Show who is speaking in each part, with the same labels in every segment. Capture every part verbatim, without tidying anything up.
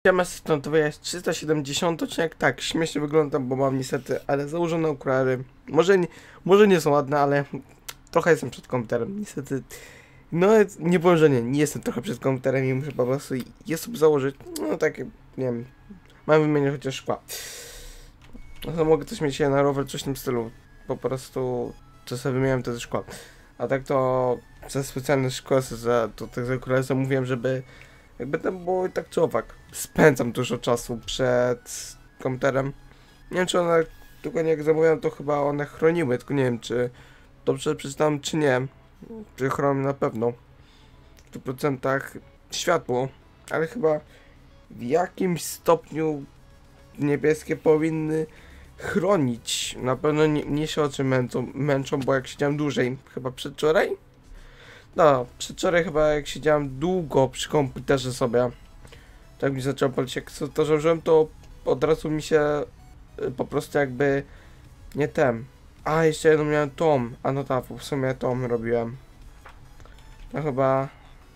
Speaker 1: Siema, stąd to jest trzysta siedemdziesiąty odcinek. Tak, śmiesznie wyglądam, bo mam niestety, ale założone okulary. Może nie, może nie są ładne, ale trochę jestem przed komputerem. Niestety, no nie powiem, że nie, nie jestem trochę przed komputerem i muszę po prostu je sobie założyć. No takie, nie wiem, mam wymienić chociaż szkła. No mogę coś mieć na rower, coś w tym stylu. Po prostu czasem wymieniam te szkła. A tak to za specjalne szkła, za to tych okulary zamówiłem, żeby jakby tam było tak czy owak. Spędzam dużo czasu przed komputerem. Nie wiem, czy one, tylko nie jak zamówiłem, to chyba one chroniły, tylko nie wiem, czy dobrze przeczytałem, czy nie. Czy chronią na pewno. W stu procentach światło, ale chyba w jakimś stopniu niebieskie powinny chronić. Na pewno nie, nie się oczy męczą, męczą, bo jak siedziałem dłużej, chyba przedwczoraj? No, przedwczoraj chyba jak siedziałem długo przy komputerze sobie, tak mi zaczęło palić, jak to założyłem, to od razu mi się y, po prostu jakby nie tem. A, jeszcze jedną miałem tom, a no tak, w sumie tom robiłem. To chyba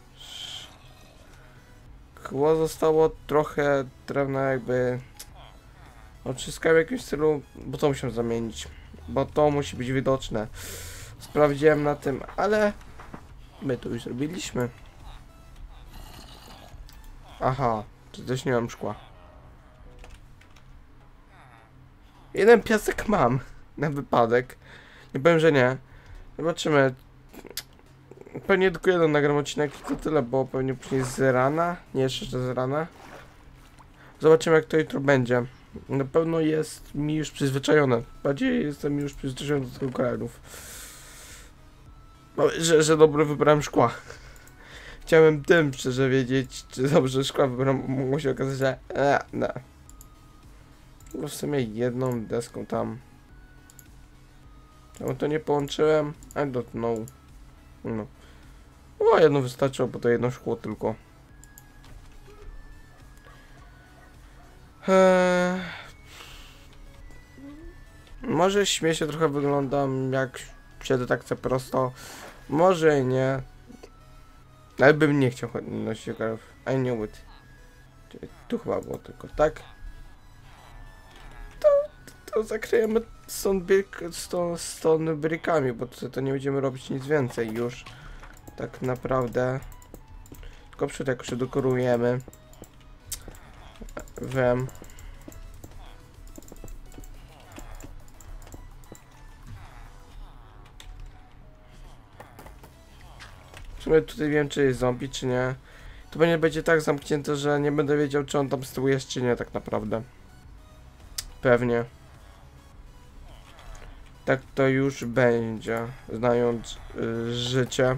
Speaker 1: chyba zostało trochę drewna jakby odciskałem w jakimś stylu, bo to muszę zamienić, bo to musi być widoczne. Sprawdziłem na tym, ale my to już zrobiliśmy. Aha, czy też nie mam szkła. Jeden piasek mam, na wypadek. Nie powiem, że nie. Zobaczymy. Pewnie tylko jeden nagram odcinek i to tyle, bo pewnie później z rana. Nie, jeszcze z rana. Zobaczymy, jak to jutro będzie. Na pewno jest mi już przyzwyczajone. Bardziej jestem już przyzwyczajony do tych okularów. Że, że dobrze wybrałem szkła. Chciałem tym szczerze wiedzieć, czy dobrze szkła wybrałem. Mogło się okazać, że e, no. No w sumie jedną deską tam. Czemu to nie połączyłem? I don't know. No. O, jedno wystarczyło, bo to jedno szkło tylko. Eee... Może śmiesznie trochę wyglądam, jak siedzę tak co prosto. Może nie. Ale bym nie chciał nosić okularów. I knew it. Tu chyba było tylko tak. To, to zakryjemy stąd, stąd, stąd brykami, bo to, to nie będziemy robić nic więcej już. Tak naprawdę. Tylko przód jakoś dekorujemy. Wiem. W sumie tutaj wiem, czy jest zombie, czy nie. To będzie, będzie tak zamknięte, że nie będę wiedział, czy on tam z tyłu jest, czy nie, tak naprawdę. Pewnie. Tak to już będzie, znając y, życie.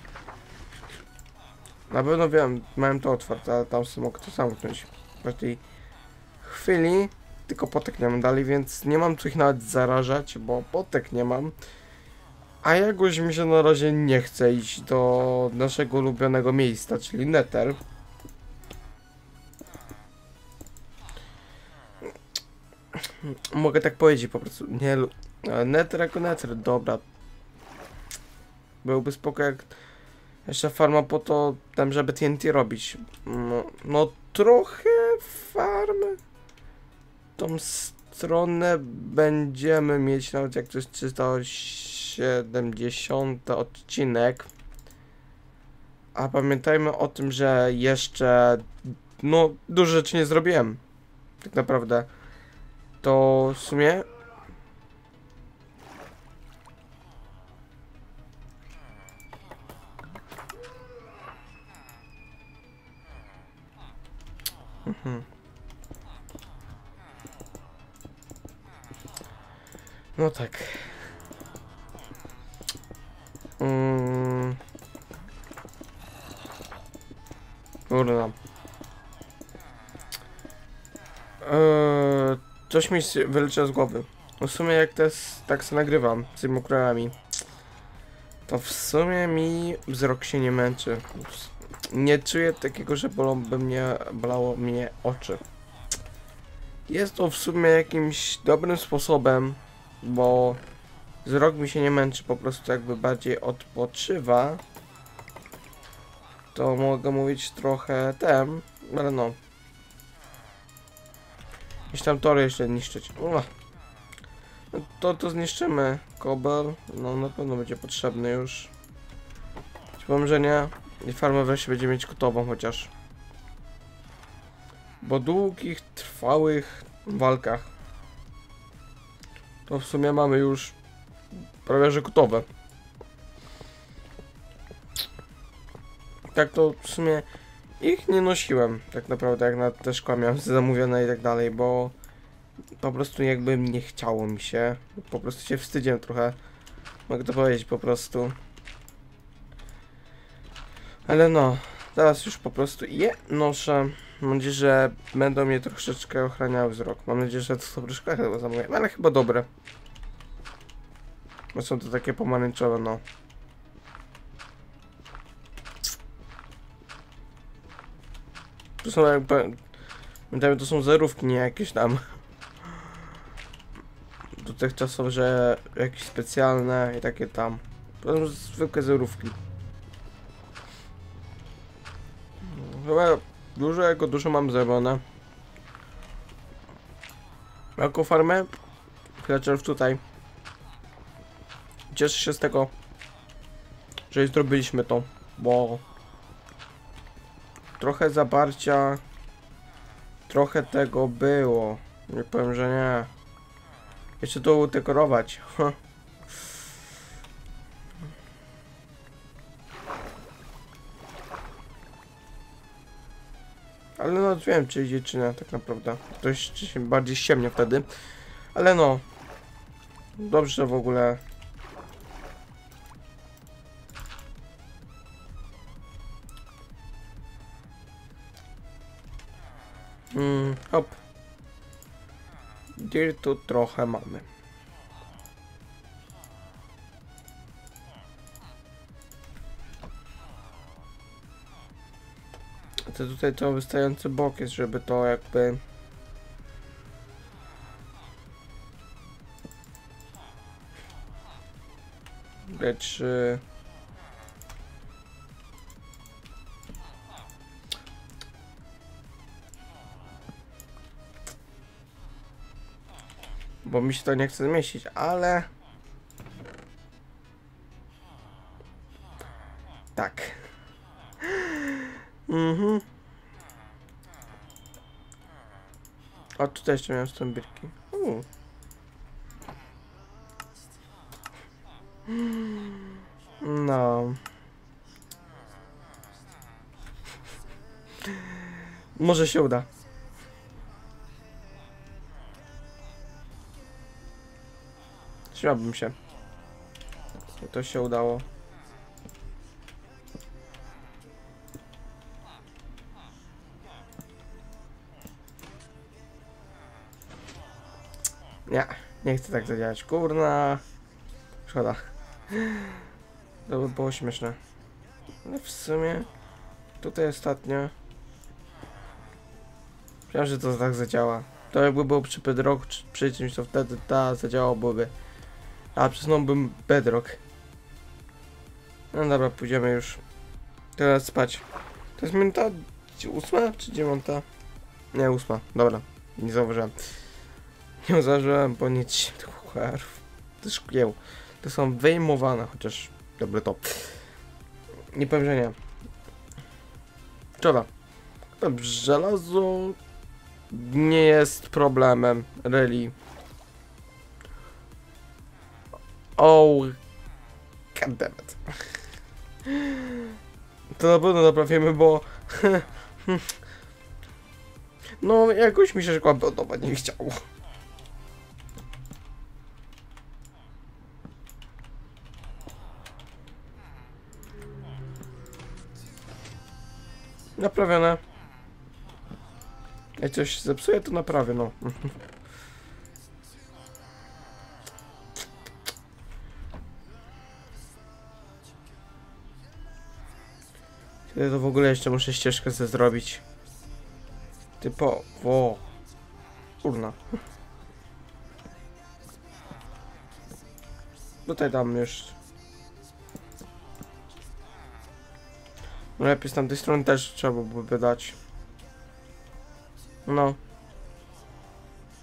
Speaker 1: Na pewno wiem, miałem to otwarte, ale tam sobie mogę to zamknąć. W tej chwili tylko potek nie mam dalej, więc nie mam co ich nawet zarażać, bo potek nie mam. A jakoś mi się na razie nie chce iść do naszego ulubionego miejsca, czyli Nether. Mogę tak powiedzieć po prostu, nie, Nether jako Nether, dobra. Byłby spoko, jak jeszcze farma po to, tam żeby T N T robić. No, no trochę farmy. Tą stronę będziemy mieć, nawet jak to jest trzysta siedemdziesiąty odcinek. A pamiętajmy o tym, że jeszcze no dużo rzeczy nie zrobiłem. Tak naprawdę. To w sumie mhm. No tak. Mm. Kurna. Eee, coś mi się wylecia z głowy. W sumie jak też tak sobie nagrywam z tymi okularami, to w sumie mi wzrok się nie męczy. Nie czuję takiego, że boląby mnie, bolało mnie oczy. Jest to w sumie jakimś dobrym sposobem, bo wzrok mi się nie męczy, po prostu jakby bardziej odpoczywa. To mogę mówić trochę tem, ale no. Jakieś tam tory jeszcze niszczyć. Uch. No to to zniszczymy. Kobel, no na pewno będzie potrzebny już. Ci powiem, że nie. I farmę wreszcie będzie mieć gotową chociaż. Po długich, trwałych walkach to w sumie mamy już prawie że gotowe. Tak to w sumie ich nie nosiłem tak naprawdę, jak na te szkła miałem zamówione i tak dalej, bo po prostu jakby nie chciało mi się. Po prostu się wstydziłem trochę. Mogę to powiedzieć po prostu. Ale no, teraz już po prostu je noszę. Mam nadzieję, że będą mnie troszeczkę ochraniały wzrok. Mam nadzieję, że to dobre szkła chyba zamówię, ale chyba dobre. Bo są to takie pomarańczowe, no. To są jakby... Pamiętajmy, to są zerówki, nie jakieś tam... Dotychczasowe, że jakieś specjalne i takie tam. To są zwykłe zerówki. Chyba dużo jako dużo mam zrobione. Jako farmę Villagerów tutaj. Cieszę się z tego, że zrobiliśmy to, bo trochę zaparcia, trochę tego było. Nie powiem, że nie. Jeszcze to udekorować. Ale no wiem, czy idzie, czy nie, tak naprawdę. To się bardziej ściemnia wtedy. Ale no. Dobrze w ogóle. Mm, hop. Dirtu trochę mamy. To tutaj to wystający bok jest, żeby to jakby... Lecz... Bo mi się to nie chce zmieścić, ale... Tak. Mhm. A tutaj jeszcze miałem stąbirki. Uh. No. Może się uda. Śmiałbym się. To się udało. Nie, nie chcę tak zadziałać. Kurna. Szkoda. To by było śmieszne. Ale w sumie tutaj ostatnio myślałem, że to tak zadziała. To jakby było przy Bedrock, czy przy czymś, to wtedy ta zadziałałoby. A przesunąłbym Bedrock. No dobra, pójdziemy już teraz spać. To jest minuta ósma czy dziewiąta? Nie, ósma. Dobra, nie zauważyłem. Nie zauważyłem, bo nic tych okularów. To szkieł. To są wyjmowane, chociaż dobre to. Nie powiem, że nie. Dobra. Żelazo nie jest problemem, really. Oh, goddammit. To na pewno naprawimy, bo... No, jakoś mi się szkoła podoba, nie chciało. Naprawione. Jak coś zepsuje, to naprawię, no. Kiedy to w ogóle jeszcze muszę ścieżkę sobie zrobić. Typowo. Kurna. Tutaj dam już. No lepiej z tamtej strony też trzeba byłoby dać. No.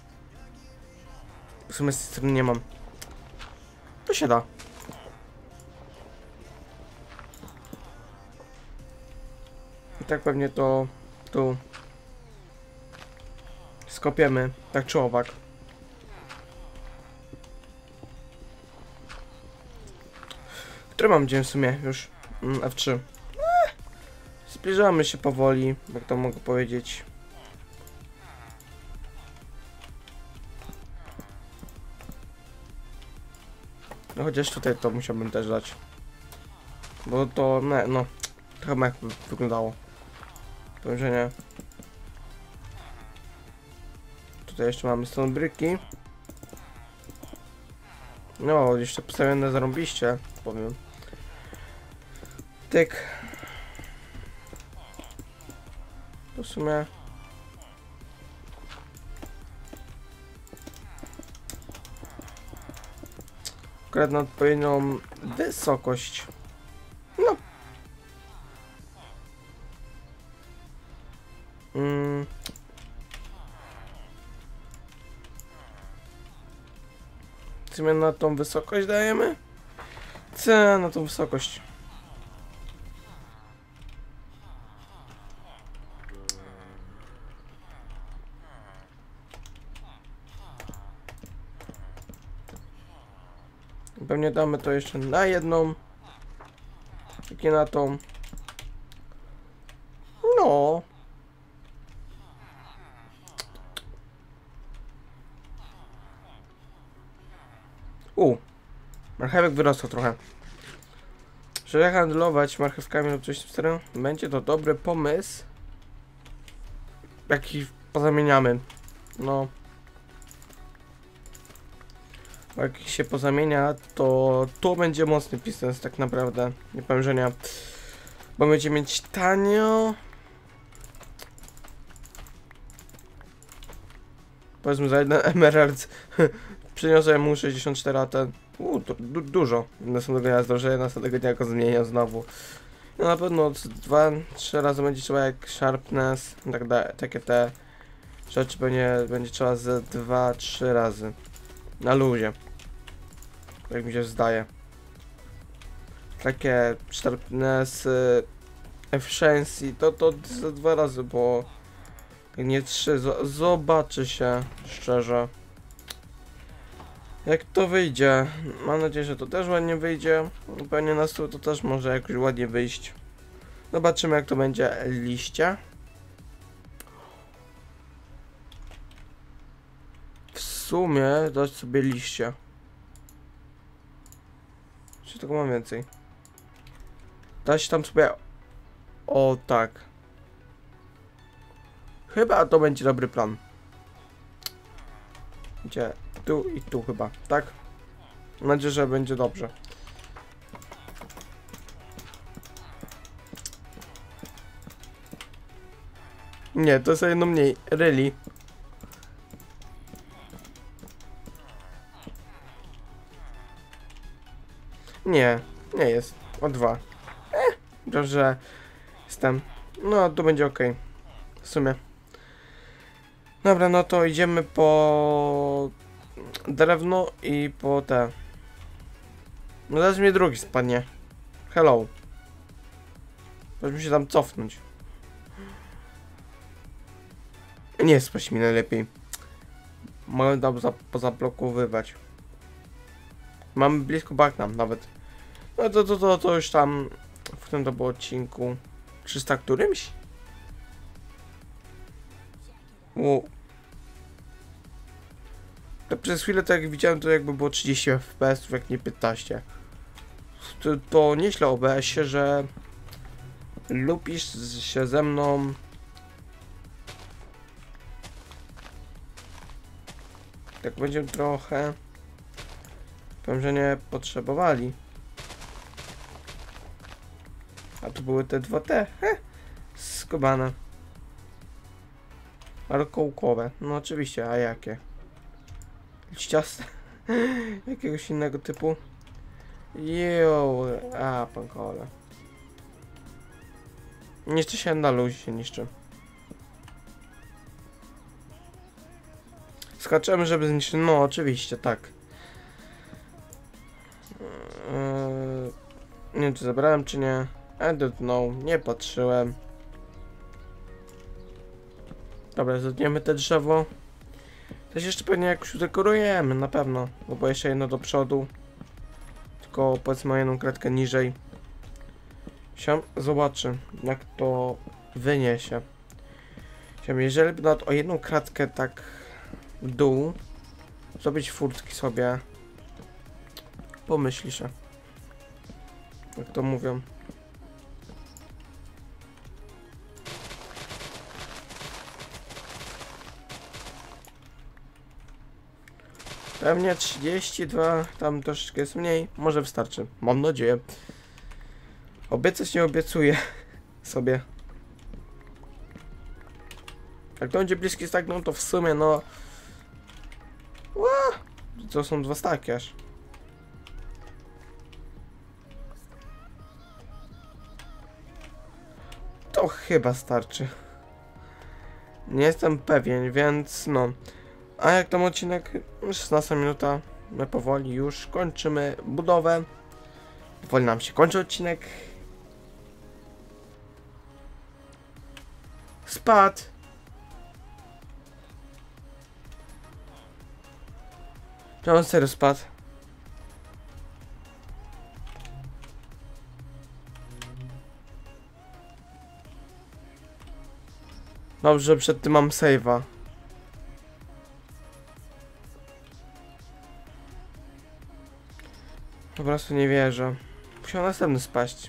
Speaker 1: W sumie z tej strony nie mam. To się da. I tak pewnie to tu skopiemy, tak czy owak. Który mam dzień w sumie już? Mm, F trzy. Eee, zbliżamy się powoli, jak to mogę powiedzieć. No chociaż tutaj to musiałbym też dać. Bo to, no, no trochę jak wyglądało. Powiem, że nie. Tutaj jeszcze mamy stone bryki. No, jeszcze postawione zarąbiście, powiem. Tyk. To w sumie... Akurat na odpowiednią wysokość. No. Mm. W sumie na tą wysokość dajemy? Co na tą wysokość? Pewnie damy to jeszcze na jedną. Takie na tą. No. U. Marchewek wyrosło trochę. Żeby handlować marchewkami lub coś w tym stylu, będzie to dobry pomysł. Jaki pozamieniamy. No. Jak się pozamienia, to tu będzie mocny piston tak naprawdę. Nie powiem, że nie. Bo będzie mieć tanio. Powiedzmy za jeden emerald. Przyniosę mu sześćdziesiąt cztery, a ten... Uuu, du du dużo. Następnego dnia zdrożeję, następnego dnia go zmienię znowu. No na pewno dwa trzy razy będzie trzeba jak sharpness, tak dalej, takie te rzeczy pewnie będzie trzeba ze dwa trzy razy. Na luzie. Jak mi się zdaje. Takie sharpness, efficiency, to to ze dwa razy, bo nie trzy, zobaczy się szczerze. Jak to wyjdzie? Mam nadzieję, że to też ładnie wyjdzie. Pewnie na stół to też może jakoś ładnie wyjść. Zobaczymy, jak to będzie liście. W sumie dać sobie liście. Czy tego mam więcej? Dać tam sobie... O tak. Chyba to będzie dobry plan. Gdzie? Tu i tu chyba, tak? Mam nadzieję, że będzie dobrze. Nie, to jest jedno mniej. Really? Nie, nie jest. O dwa. Eh, dobrze, że jestem. No, to będzie ok. W sumie. Dobra, no to idziemy po drewno i po te. No zaraz mnie drugi spadnie. Hello. Możemy się tam cofnąć. Nie spać mi najlepiej. Mogę tam za pozablokowywać. Mamy blisko Backnam nawet. No to, to, to, to już tam w tym to było odcinku trzysta którymś? U. To przez chwilę to jak widziałem, to jakby było trzydzieści F P S, jak nie piętnaście. To, to nieźle o B S-ie, że lubisz się ze mną. Tak będziemy trochę. Powiem, że nie potrzebowali. A tu były te dwa T. Heh, skubane. Ale kołkowe. No oczywiście, a jakie? Liściaste? Jakiegoś innego typu? Jo, a pankole. Niszczy się na luzie, się niszczy. Skaczemy, żeby zniszczyć. No, oczywiście, tak. Yy, nie wiem, czy zabrałem, czy nie. I don't know. Nie patrzyłem. Dobra, zetniemy te drzewo. Też jeszcze pewnie jakoś udekorujemy, na pewno. Bo jeszcze jedno do przodu. Tylko powiedzmy o jedną kratkę niżej. Siam zobaczy, jak to wyniesie. Siam, jeżeli by nawet o jedną kratkę tak w dół zrobić furtki sobie, pomyśli się. Jak to mówią. Pewnie trzydzieści dwa, tam troszeczkę jest mniej, może wystarczy, mam nadzieję. Obiecać nie obiecuję sobie. Jak to będzie bliski stack, no to w sumie no... Ła! To są dwa staki aż. To chyba starczy. Nie jestem pewien, więc no. A jak tam odcinek? szesnasta minuta. My powoli już kończymy budowę. Powoli nam się kończy odcinek. Spadł. Czy on serio spadł? Dobrze, przed tym mam save'a. Po prostu nie wierzę. Musiał następny spaść.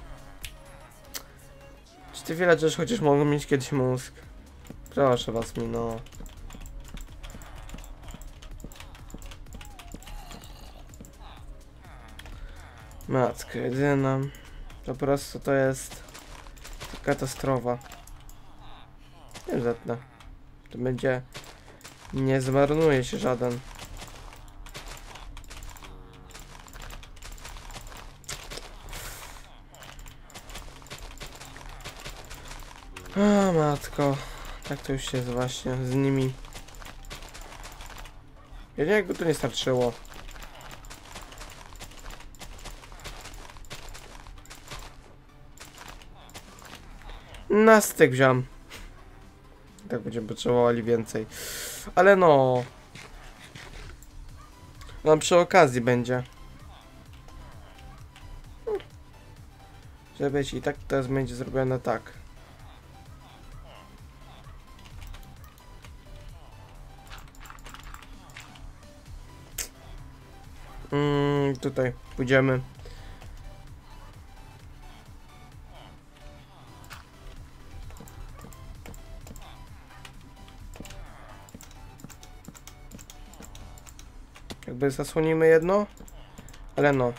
Speaker 1: Czy ty villagers chociaż mogą mieć kiedyś mózg? Proszę was mi, no. Matko jedyna. To po prostu to jest katastrofa. Nie zetnę. To będzie... Nie zmarnuje się żaden. A matko. Tak to już jest właśnie z nimi. Ja nie jakby to nie starczyło. Na styk wziąłem. Tak będziemy potrzebowali więcej. Ale no. No przy okazji będzie. Żeby i tak teraz będzie zrobione tak. Mm, tutaj pójdziemy. Jakby zasłonimy jedno, ale no.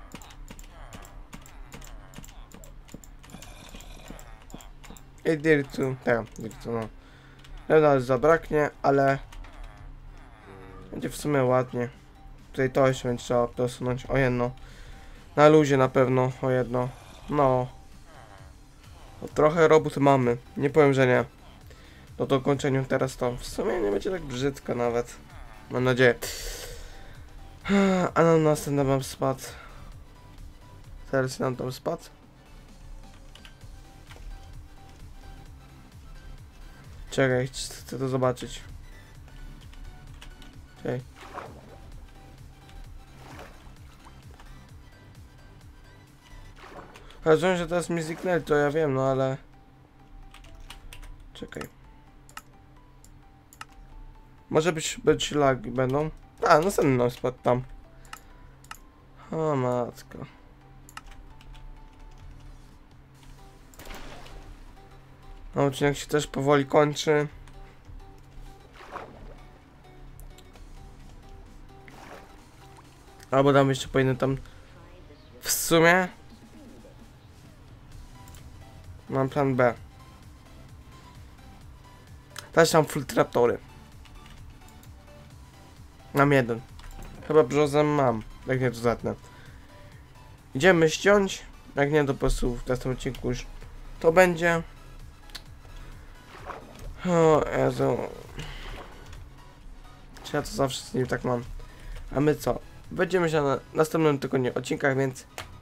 Speaker 1: I dirtu, tak, dirtu, no. Nadal zabraknie, ale będzie w sumie ładnie. Tutaj to jeszcze będzie trzeba dosunąć o jedno. Na luzie na pewno o jedno. No. no trochę robót mamy, nie powiem, że nie. Do dokończenia teraz to w sumie nie będzie tak brzydko nawet. Mam nadzieję. A na następny mam spadł. Teraz nam tam spadł. Czekaj, chcę to zobaczyć. Czekaj. Rozumiem, że teraz mi zniknęli, to ja wiem, no ale... Czekaj. Może być, być lagi będą. A, następny nam spadł tam. O matko. No, odcinek się też powoli kończy. Albo dam jeszcze powinien tam... W sumie... Mam plan B. Też tam full traptory. Mam jeden. Chyba brzozem mam. Jak nie to zatnę. Idziemy ściąć. Jak nie to po prostu w następnym odcinku już to będzie. O Jezu. Ja to zawsze z nim tak mam. A my co? Będziemy się na następnym tygodniu odcinkach, więc